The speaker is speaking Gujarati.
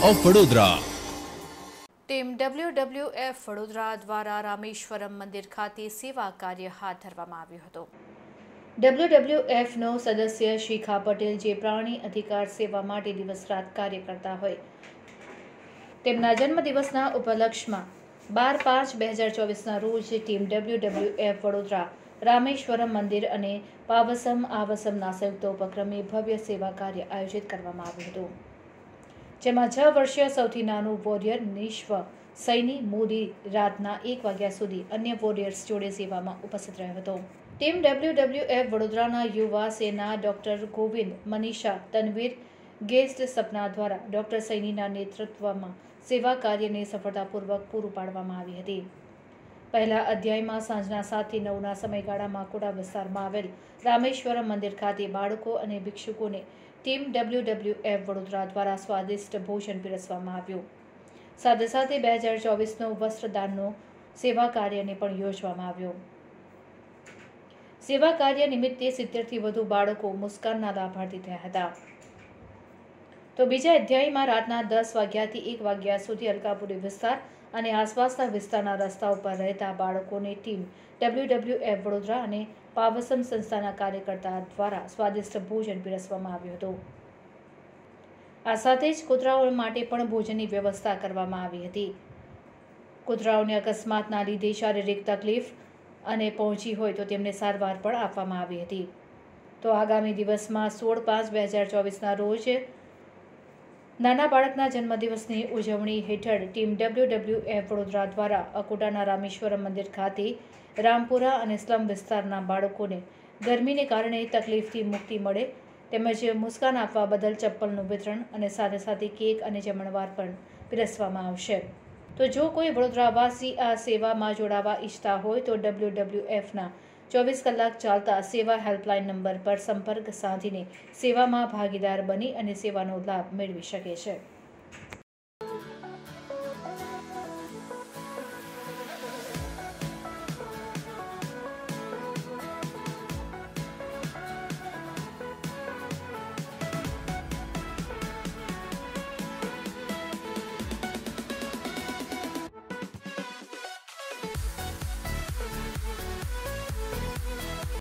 Of Vadodara. Team WWF Vadodara દ્વારા રામેશ્વરમ મંદિર ખાતે સેવા કાર્ય હાથ ધરવામાં આવ્યું હતું. WWFનો સદસ્ય શિખા પટેલ, જે પ્રાણી અધિકાર સેવા માટે દિવસ રાત કાર્ય કરતા હોય, તેમના જન્મદિવસના ઉપલક્ષમાં 12/5/2024ના રોજ ટીમ WWF વડોદરા રામેશ્વરમ મંદિર અને પાવસમ આવસમના સંયુક્ત ઉપક્રમે ભવ્ય સેવા કાર્ય આયોજિત કરવામાં આવ્યું હતું, જેમાં 6 વર્ષીય સૌથી નાનું વોરિયર નિશ્વ સૈની મોદી રાતના 1 વાગ્યા સુધી અન્ય વોરિયર્સ જોડે સેવામાં ઉપસ્થિત રહ્યો હતો. ટીમ WWF વડોદરાના યુવા સેના ડોક્ટર ગોવિંદ, મનીષા, તનવીર, ગેસ્ટ સપના દ્વારા ડોક્ટર સૈનીના નેતૃત્વમાં સેવા કાર્યને સફળતાપૂર્વક પૂરું પાડવામાં આવી હતી. પહેલા અધ્યાયમાં સાંજના 7 થી 9ના સમયગાળામાં કોડા વિસ્તારમાં આવેલ રામેશ્વરમ મંદિર ખાતે બાળકો અને ભિક્ષુકોને ટીમ WWF વડોદરા દ્વારા સ્વાદિષ્ટ ભોજન પીરસવામાં આવ્યું. સાથે 2024નો વસ્ત્રદાનનો સેવા કાર્યને પણ યોજવામાં આવ્યો. સેવા કાર્ય નિમિત્તે 70થી વધુ બાળકો મુસ્કાનના લાભાર્થી થયા હતા. તો બીજા અધ્યાયમાં રાતના 10 વાગ્યાથી 1 વાગ્યા સુધી અલકાપુરી વિસ્તાર અને આસપાસના વિસ્તારના રસ્તાઓ પર રહેતા બાળકોને ટીમ WWF વડોદરા અને પાવસમ સંસ્થાના કાર્યકર્તા દ્વારા સ્વાદિષ્ટ ભોજન પીરસવામાં આવ્યું હતું. આ સાથે જ કૂતરાઓ માટે પણ ભોજનની વ્યવસ્થા કરવામાં આવી હતી. કૂતરાઓને અકસ્માતના લીધે શારીરિક તકલીફ અને પહોંચી હોય તો તેમને સારવાર પણ આપવામાં આવી હતી. તો આગામી દિવસમાં 16/5/2024ના રોજ નાના બાળકના જન્મદિવસની ઉજવણી હેઠળ ટીમ WWF વડોદરા દ્વારા અકોટાના રામેશ્વરમ મંદિર ખાતે રામપુરા અને સ્લમ વિસ્તારના બાળકોને ગરમીને કારણે તકલીફથી મુક્તિ મળે તેમજ મુસ્કાન આપવા બદલ ચપ્પલનું વિતરણ અને સાથે કેક અને જમણવાર પણ પીરસવામાં આવશે. તો જો કોઈ વડોદરાવાસી આ સેવામાં જોડાવા ઈચ્છતા હોય તો WWFના 24 કલાક ચાલતા સેવા હેલ્પલાઇન નંબર પર સંપર્ક સાધીને સેવામાં ભાગીદાર બની અને સેવાનો લાભ મેળવી શકે છે.